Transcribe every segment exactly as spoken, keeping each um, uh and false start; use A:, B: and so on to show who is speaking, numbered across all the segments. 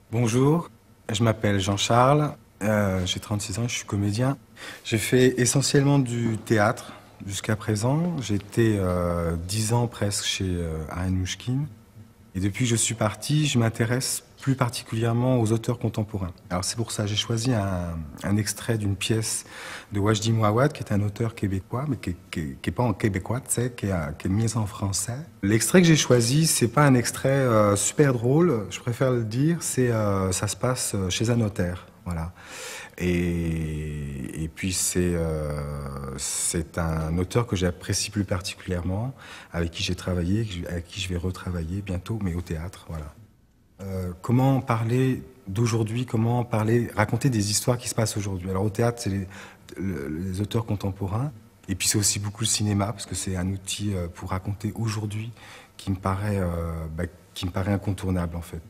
A: Bonjour, je m'appelle Jean-Charles, euh, j'ai trente-six ans, je suis comédien. J'ai fait essentiellement du théâtre jusqu'à présent. J'ai été euh, dix ans presque chez euh, Ariane Mouchkine. Et depuis que je suis parti, je m'intéresse plus particulièrement aux auteurs contemporains. Alors c'est pour ça que j'ai choisi un, un extrait d'une pièce de Wajdi Mouawad, qui est un auteur québécois, mais qui n'est pas en québécois, tu sais, qui est, qui est mis en français. L'extrait que j'ai choisi, c'est pas un extrait euh, super drôle, je préfère le dire, c'est euh, ça se passe chez un notaire, voilà. Et, et puis c'est euh, c'est un auteur que j'apprécie plus particulièrement, avec qui j'ai travaillé, avec qui je vais retravailler bientôt, mais au théâtre, voilà. Euh, comment parler d'aujourd'hui, comment parler, raconter des histoires qui se passent aujourd'hui. Alors au théâtre, c'est les, les auteurs contemporains, et puis c'est aussi beaucoup le cinéma, parce que c'est un outil pour raconter aujourd'hui qui me paraît, euh, bah, qui me paraît incontournable en fait.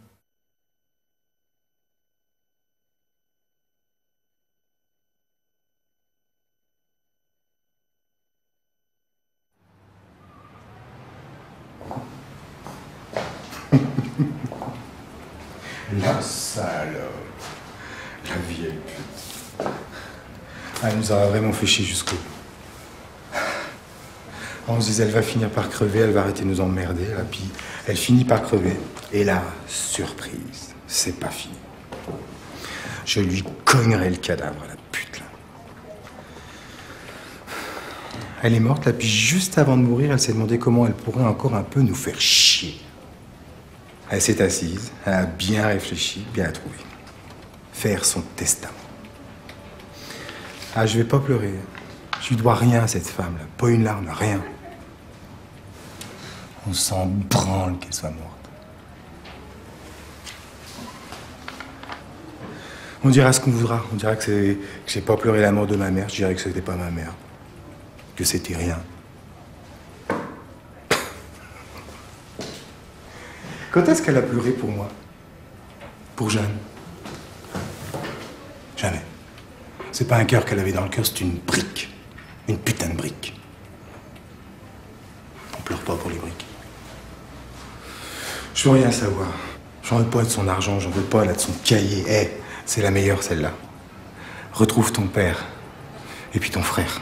A: La salope, la vieille pute. Ah, elle nous aura vraiment fait chier jusqu'au bout. On se disait, elle va finir par crever, elle va arrêter de nous emmerder, là, puis elle finit par crever. Et là, surprise, c'est pas fini. Je lui cognerai le cadavre, la pute, là. Elle est morte, là, puis juste avant de mourir, elle s'est demandé comment elle pourrait encore un peu nous faire chier. Elle s'est assise, elle a bien réfléchi, bien trouvé. Faire son testament. Ah, je vais pas pleurer. Je lui dois rien à cette femme-là. Pas une larme, rien. On s'en branle qu'elle soit morte. On dira ce qu'on voudra. On dira que, que j'ai pas pleuré la mort de ma mère. Je dirais que c'était pas ma mère. Que c'était rien. Quand est-ce qu'elle a pleuré pour moi? Pour Jeanne? Jamais. C'est pas un cœur qu'elle avait dans le cœur, c'est une brique. Une putain de brique. On pleure pas pour les briques. Je veux rien savoir. J'en veux pas de son argent, j'en veux pas là de son cahier. Eh, hey, c'est la meilleure celle-là. Retrouve ton père. Et puis ton frère.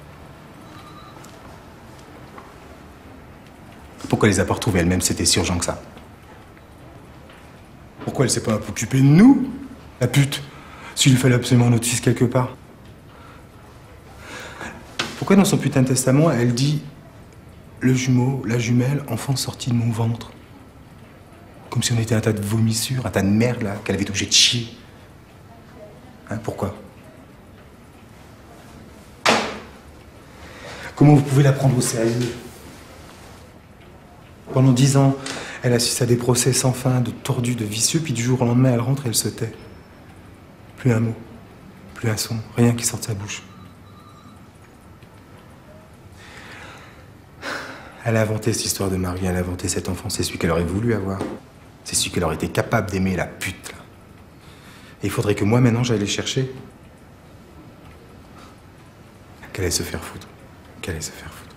A: Pourquoi elle les a pas retrouvés elle-même? C'était si urgent que ça. Pourquoi elle s'est pas occupée de nous, la pute, s'il fallait absolument notre fils quelque part? Pourquoi dans son putain de testament, elle dit le jumeau, la jumelle, enfant sorti de mon ventre? Comme si on était un tas de vomissures, un tas de merde là, qu'elle avait été obligée de chier. Hein, pourquoi? Comment vous pouvez la prendre au sérieux? Pendant dix ans, elle assiste à des procès sans fin, de tordus, de vicieux, puis du jour au lendemain, elle rentre et elle se tait. Plus un mot, plus un son, rien qui sort de sa bouche. Elle a inventé cette histoire de mari, elle a inventé cet enfant, c'est celui qu'elle aurait voulu avoir. C'est celui qu'elle aurait été capable d'aimer, la pute, là. Et il faudrait que moi, maintenant, j'aille les chercher. Qu'elle allait se faire foutre. Qu'elle allait se faire foutre.